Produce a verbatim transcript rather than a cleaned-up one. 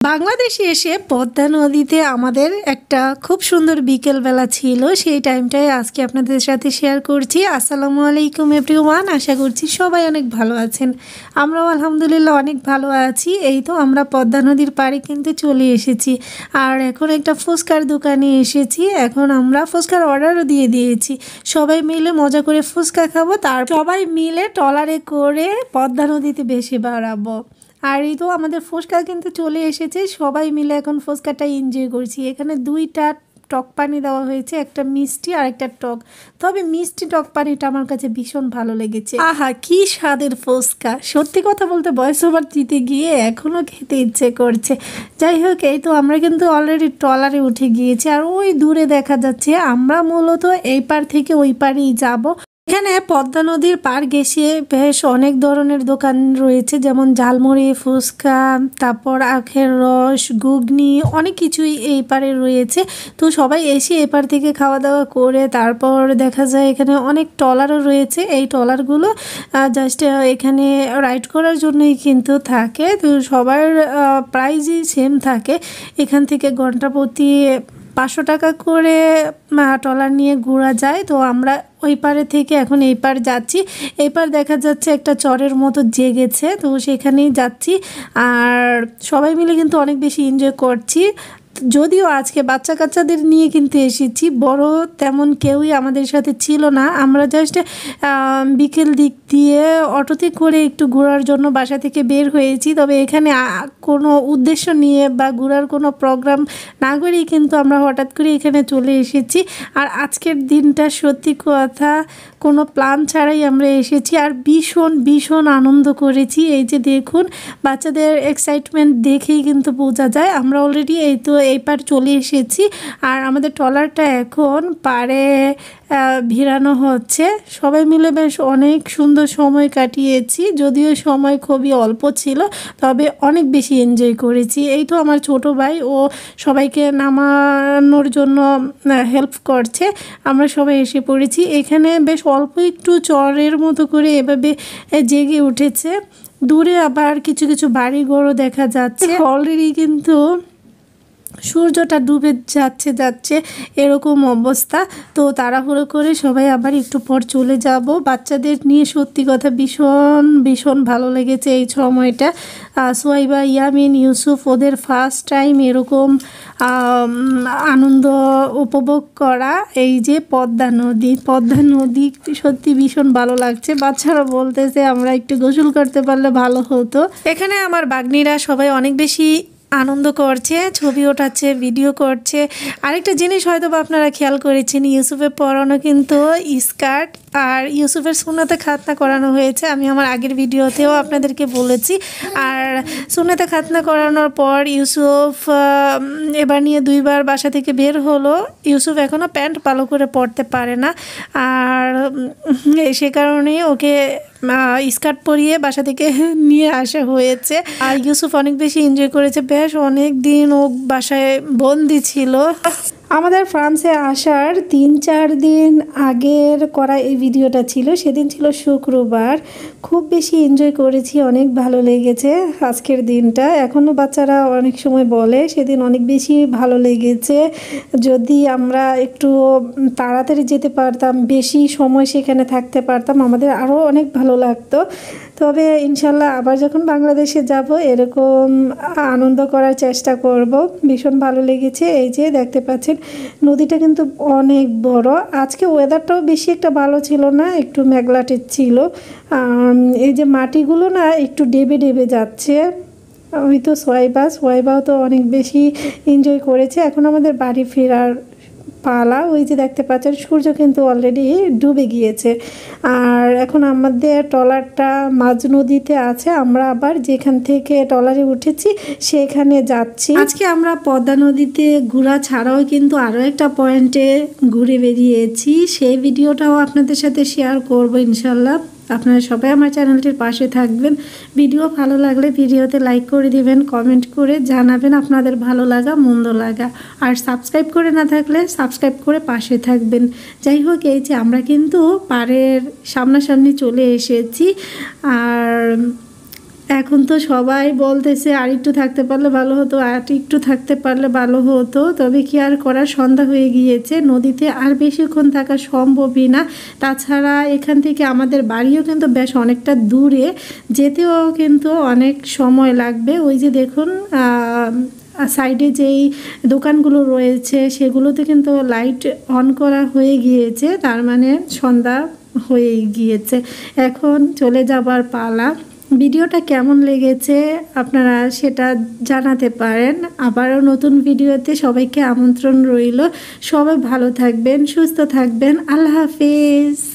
বাংলাদেশে এসে পদ্মা নদীতে আমাদের একটা খুব সুন্দর বিকেলবেলা ছিল। সেই টাইমটাই আজকে আপনাদের সাথে শেয়ার করছি। আসসালামু আলাইকুম এভরিওয়ান, আশা করছি সবাই অনেক ভালো আছেন। আমরাও আলহামদুলিল্লাহ অনেক ভালো আছি। এই তো আমরা পদ্মা নদীর পাড়ে কিন্তু চলে এসেছি, আর এখন একটা ফুচকার দোকানে এসেছি। এখন আমরা ফুচকার অর্ডারও দিয়ে দিয়েছি। সবাই মিলে মজা করে ফুচকা খাবো, তার সবাই মিলে ট্রলারে করে পদ্মা নদীতে বেশি বেড়াবো। আর এই তো আমাদের ফুচকা কিন্তু চলে এসেছে, সবাই মিলে এখন ফুচকাটা এনজয় করছি। এখানে দুইটা টক পানি দেওয়া হয়েছে, একটা মিষ্টি আর একটা টক। তবে মিষ্টি টক পানিটা আমার কাছে ভীষণ ভালো লেগেছে। আহা কি স্বাদের ফুচকা! সত্যি কথা বলতে ভয়েস ওভার দিতে গিয়ে এখনও খেতে ইচ্ছে করছে। যাই হোক, এই তো আমরা কিন্তু অলরেডি ট্রলারে উঠে গিয়েছি, আর ওই দূরে দেখা যাচ্ছে আমরা মূলত এই পার থেকে ওই পারেই যাব। এখানে পদ্মা নদীর পার ঘেঁষিয়ে বেশ অনেক ধরনের দোকান রয়েছে, যেমন ঝালমুড়ি, ফুচকা, তারপর আখের রস, ঘুগনি, অনেক কিছুই এই পারে রয়েছে। তো সবাই এসে এপার থেকে খাওয়া দাওয়া করে তারপর দেখা যায় এখানে অনেক ট্রলারও রয়েছে। এই ট্রলারগুলো জাস্ট এখানে রাইড করার জন্যই কিন্তু থাকে। তো সবার প্রাইজই সেম থাকে। এখান থেকে ঘন্টা প্রতি পাঁচশো টাকা করে ট্রলার নিয়ে ঘোরা যায়। তো আমরা ওই পারে থেকে এখন এই পার যাচ্ছি। এই পার দেখা যাচ্ছে একটা চরের মতো জেগেছে, তো সেখানেই যাচ্ছি। আর সবাই মিলে কিন্তু অনেক বেশি এনজয় করছি। যদিও আজকে বাচ্চা কাচ্চাদের নিয়ে কিন্তু এসেছি, বড় তেমন কেউই আমাদের সাথে ছিল না। আমরা জাস্ট বিকেল দিক দিয়ে অটোতে করে একটু ঘোরার জন্য বাসা থেকে বের হয়েছি। তবে এখানে কোনো উদ্দেশ্য নিয়ে বা ঘোরার কোনো প্রোগ্রাম না করেই কিন্তু আমরা হঠাৎ করে এখানে চলে এসেছি। আর আজকের দিনটা সত্যি কথা কোনো প্ল্যান ছাড়াই আমরা এসেছি, আর ভীষণ ভীষণ আনন্দ করেছি। এই যে দেখুন, বাচ্চাদের এক্সাইটমেন্ট দেখেই কিন্তু বোঝা যায়। আমরা অলরেডি এই তো এই পার চলে এসেছি, আর আমাদের ট্রলারটা এখন পাড়ে ভিড়ানো হচ্ছে। সবাই মিলে বেশ অনেক সুন্দর সময় কাটিয়েছি, যদিও সময় খুবই অল্প ছিল, তবে অনেক বেশি এনজয় করেছি। এই তো আমার ছোট ভাই, ও সবাইকে নামানোর জন্য হেল্প করছে। আমরা সবাই এসে পড়েছি। এখানে বেশ অল্প একটু চরের মতো করে এভাবে জেগে উঠেছে। দূরে আবার কিছু কিছু বাড়িঘরও দেখা যাচ্ছে। অলরেডি কিন্তু সূর্যটা ডুবে যাচ্ছে যাচ্ছে এরকম অবস্থা। তো তাড়াহুড়ো করে সবাই আবার একটু পর চলে যাব। বাচ্চাদের নিয়ে সত্যি কথা ভীষণ ভীষণ ভালো লেগেছে এই সময়টা। সোয়াইবা, ইয়ামিন, ইউসুফ, ওদের ফার্স্ট টাইম এরকম আনন্দ উপভোগ করা। এই যে পদ্মা নদী, পদ্মা নদী সত্যি ভীষণ ভালো লাগছে। বাচ্চারা বলতেছে আমরা একটু গোসল করতে পারলে ভালো হতো। এখানে আমার বাগ্নিরা সবাই অনেক বেশি আনন্দ করছে, ছবি ওঠাচ্ছে, ভিডিও করছে। আরেকটা জিনিস হয়তো বা আপনারা খেয়াল করেছেন, ইউসুফের পরানো কিন্তু স্কার্ট, আর ইউসুফের সুন্নতে খাতনা করানো হয়েছে। আমি আমার আগের ভিডিওতেও আপনাদেরকে বলেছি। আর সুন্নতে খাতনা করানোর পর ইউসুফ এবার নিয়ে দুইবার বাসা থেকে বের হলো। ইউসুফ এখনও প্যান্ট ভালো করে পরতে পারে না, আর সে কারণেই ওকে স্কার্ট পরিয়ে বাসা থেকে নিয়ে আসা হয়েছে। আর ইউসুফ অনেক বেশি এনজয় করেছে। বেশ অনেক দিন ও বাসায় বন্দি ছিল। আমাদের ফ্রান্সে আসার তিন চার দিন আগের করা এই ভিডিওটা ছিল। সেদিন ছিল শুক্রবার। খুব বেশি এনজয় করেছি, অনেক ভালো লেগেছে আজকের দিনটা। এখনও বাচ্চারা অনেক সময় বলে সেদিন অনেক বেশি ভালো লেগেছে। যদি আমরা একটু তাড়াতাড়ি যেতে পারতাম, বেশি সময় সেখানে থাকতে পারতাম, আমাদের আরও অনেক ভালো লাগতো। তবে ইনশাল্লাহ আবার যখন বাংলাদেশে যাব এরকম আনন্দ করার চেষ্টা করব। ভীষণ ভালো লেগেছে। এই যে দেখতে পাচ্ছেন নদীটা কিন্তু অনেক বড়। আজকে ওয়েদারটাও বেশি একটা ভালো ছিল না, একটু মেঘলাটে ছিল। এই যে মাটিগুলো না একটু ডেবে ডেবে যাচ্ছে। ওই তো সোয়াইবা, সোয়াইবাও তো অনেক বেশি এনজয় করেছে। এখন আমাদের বাড়ি ফেরার পালা। ওই যে দেখতে পাচ্ছেন সূর্য কিন্তু অলরেডি ডুবে গিয়েছে। আর এখন আমাদের ট্রলারটা মাঝ নদীতে আছে। আমরা আবার যেখান থেকে ট্রলারে উঠেছি সেখানে যাচ্ছি। আজকে আমরা পদ্মা নদীতে ঘোরা ছাড়াও কিন্তু আরও একটা পয়েন্টে ঘুরে বেরিয়েছি। সেই ভিডিওটাও আপনাদের সাথে শেয়ার করবো ইনশাল্লাহ। আপনারা সবাই আমার চ্যানেলটির পাশে থাকবেন। ভিডিও ভালো লাগলে ভিডিওতে লাইক করে দিবেন, কমেন্ট করে জানাবেন আপনাদের ভালো লাগা মন্দ লাগা। আর সাবস্ক্রাইব করে না থাকলে সাবস্ক্রাইব করে পাশে থাকবেন। যাই হোক, এই যে আমরা কিন্তু পাড়ের সামনাসামনি চলে এসেছি। আর এখন তো সবাই বলতেছে আর একটু থাকতে পারলে ভালো হতো, আর একটু থাকতে পারলে ভালো হতো, তবে কি আর করার, সন্ধ্যা হয়ে গিয়েছে, নদীতে আর বেশিক্ষণ থাকা সম্ভবই না। তাছাড়া এখান থেকে আমাদের বাড়িও কিন্তু বেশ অনেকটা দূরে, যেতেও কিন্তু অনেক সময় লাগবে। ওই যে দেখুন সাইডে যেই দোকানগুলো রয়েছে সেগুলোতে কিন্তু লাইট অন করা হয়ে গিয়েছে, তার মানে সন্ধ্যা হয়ে গিয়েছে, এখন চলে যাবার পালা। ভিডিওটা কেমন লেগেছে আপনারা সেটা জানাতে পারেন। আবারও নতুন ভিডিওতে সবাইকে আমন্ত্রণ রইল। সবাই ভালো থাকবেন, সুস্থ থাকবেন। আল্লাহ হাফেজ।